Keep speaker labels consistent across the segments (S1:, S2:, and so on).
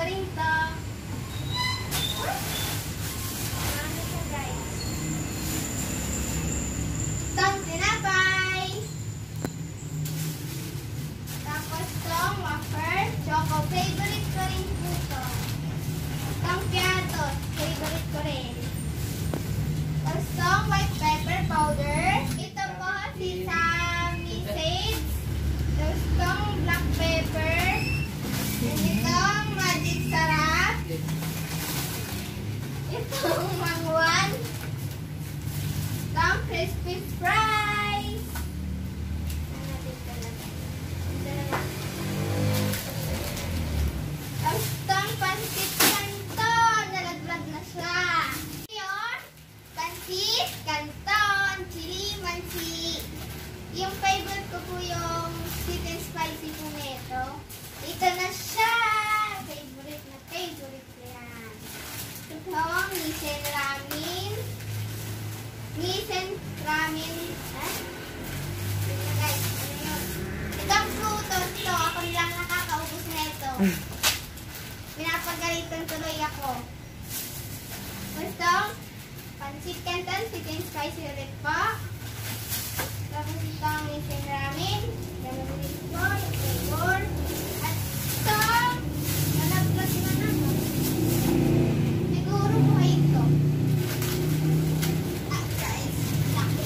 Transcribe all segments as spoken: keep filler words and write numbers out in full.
S1: rin to. Ano siya guys? Itong tinapay. Tapos itong wafer. Choco. Favorite ko rin po ito. Itong piatos. Favorite ko rin. Tapos itong white pepper powder. Ito po sesame seeds. Tapos itong black pepper. And itong magic sarap. Itong mangwan. Itong crispy fries. Tapos itong pancit canton. Nalaglag na siya. Yun. Pancit canton. Chili mansi. Yung favorite ko po yung sweet and spicy po nito. Ito na siya. Favorite na favorite ko yan. Itong Nissan ramen. Nissan ramen. Eh? Ito guys. Ano yun? Itong frutos to. Ako lang nakakaubos na ito. Pinapagalitan tuloy ako. Itong pancit canton. Sweet and spicy ulit po. Tapos itong Nissan ramen. Ganun ulit po. Yung flavor. At itong nalaglag na naman. Siguro po ito. Ah guys. Laki.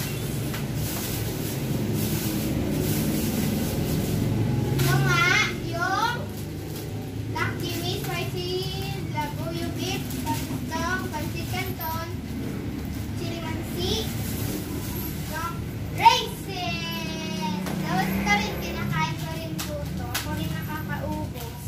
S1: Ito nga. Yung Lucky Me Spicy Labuyo Beef. Tapos itong pancit canton. Chili mansi. Itong raisin. Tapos ito rin, kinakain ko rin po ito. Ako rin nakakaubos.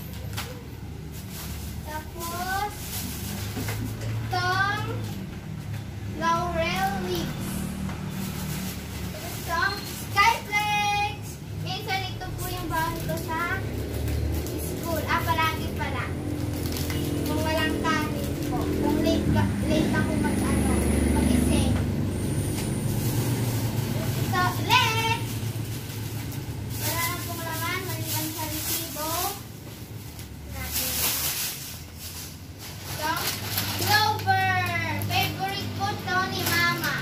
S1: Tapos, itong laurel leaves. Tapos itong skyflakes. Minsan ito po yung baon ko sa school. Ah, palagi pala. Kung walang kanin po. Kung late, ka, late ako mag-ano, mag-ising. Ito, ulit! Wala na pong laman, maliban sa resibo. Natin. Ito, Clover! Favorite ko to ni Mama.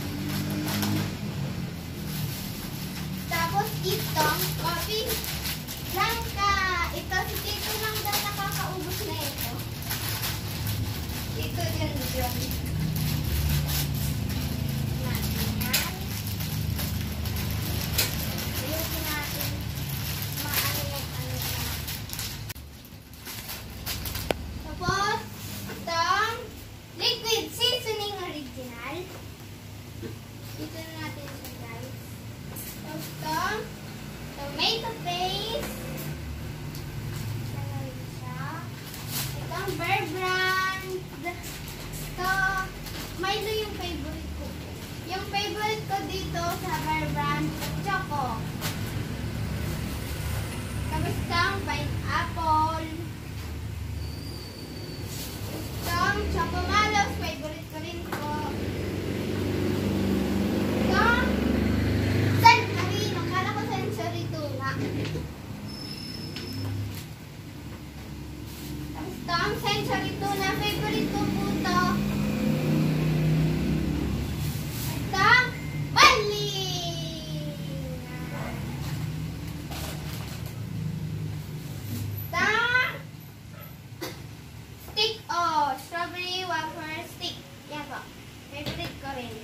S1: Tapos itong coffee blanca. Ito, si Tito lang daw nakakaubos na ito. Ito yan yun. Natin yan. Ayusin natin maano yung ano na. Tapos, itong liquid seasoning original. Ito na natin siya guys. Tapos itong tomato paste. Ano rin siya. Itong Bear Brand. Ito, Milo yung favorite ko. Yung favorite ko dito sa Bear Brand, Choco. Tapos itong pineapple. Itong Choco Malos, favorite ko rin po. Itong Sensory, nakala ko Sensory tuna. Tapos itong Sensory tuna, favorite ko po ito. Itong Bali! Itong stick o strawberry wafer stick. Yan po. Favorite ko rin.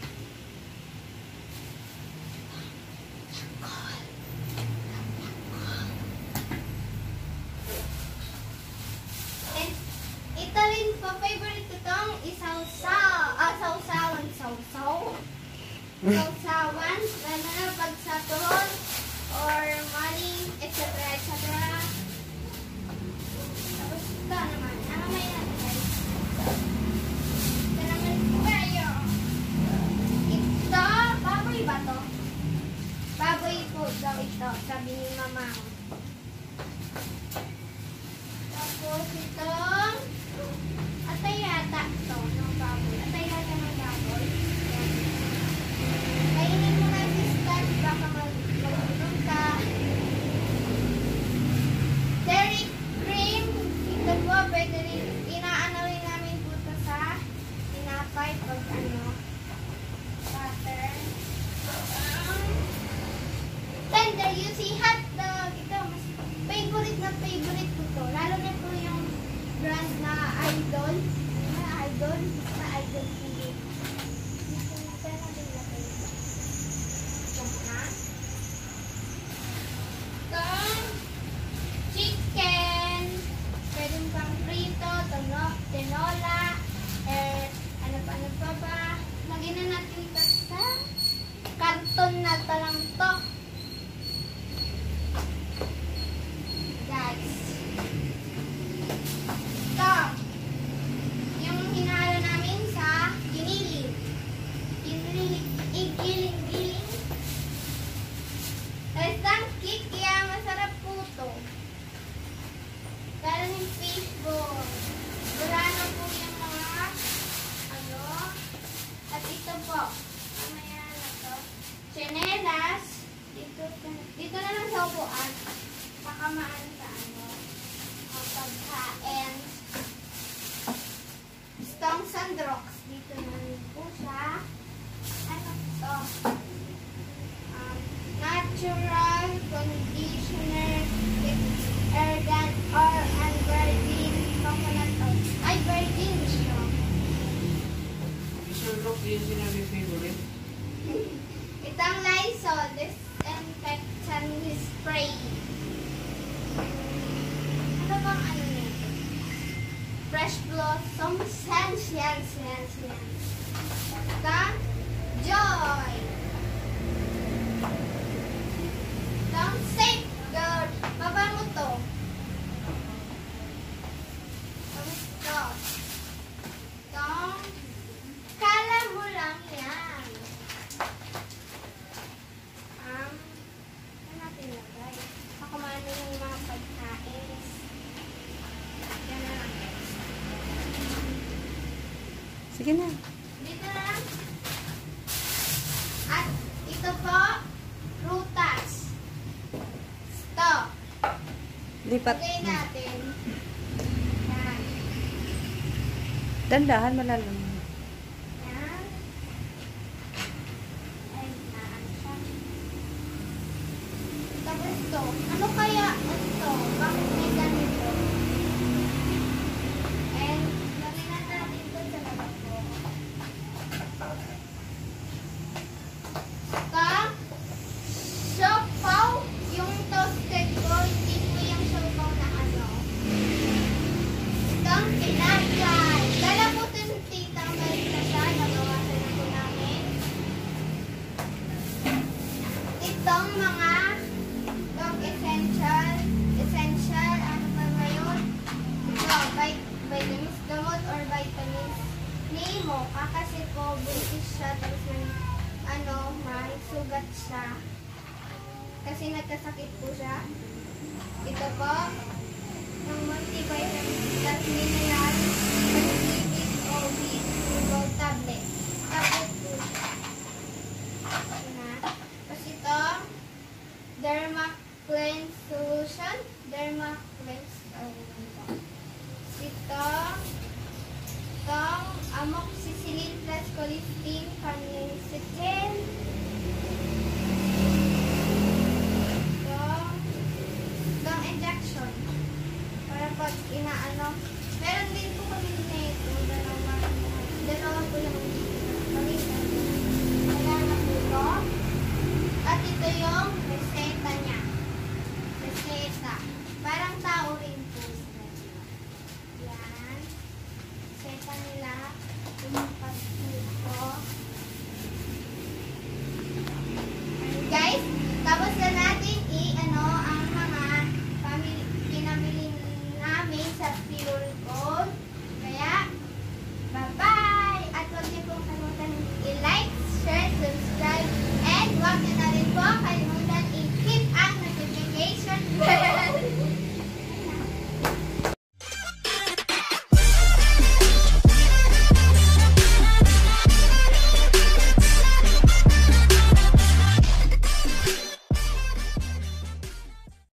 S1: And ito rin po, favorite ko itong isaw-saw. Ah, saw-sawan. Saw-saw. Saw-sawan. Lalo na pag sa tuhod or morning, et cetera et cetera. Tapos ito naman. Ano may natin guys? Ito naman po kayo. Ito, baboy ba to? Baboy po daw ito, sabi ni Mama. Tapos itong atay yata ito ng baboy. Atay yata ng baboy. Yan. Fresh Blossom Sense. Yan, sense, yan. Itong Joy. Itong Safeguard. Mabango to. Itong ito. Itong kala mo lang yan. Um, ano natin lagay? Pakumano yung mga pagkain. Yan na lang.
S2: Sige na.
S1: Dito na lang. At ito po, prutas. Stop.
S2: Lipat.
S1: Lagay natin. Yan.
S2: Dandahan, malalim.
S1: Yan. Ay, naan siya. Tapos ito. Ano kaya ito? Bakit may ganito? And, lagay na natin ito sa labas ko. Ito. Siopaw. Yung toasted ko, hindi po yung siopaw na ano. Itong pinagay. Dala po ito sa tita Marita siya. Nagawasan na po namin. Itong mga itong essential, essential, ano pa ba yun? Ito, vit- vitamins, gamot or vitamins ni Mocha kasi po buntis siya tapos may, ano, may sugat siya. Kasi nagkasakit po siya. Ito po, yung multivitamin plus mineral, pag-ibig o B-Herbal tablet. Tablet po siya. Ito na. Tapos ito, Derma Cleanse Solution. Derma Cleanse. Oh, ito. Ito, itong amoxicillin plus colistin panicetin. Itong injection para pag inaano. Meron din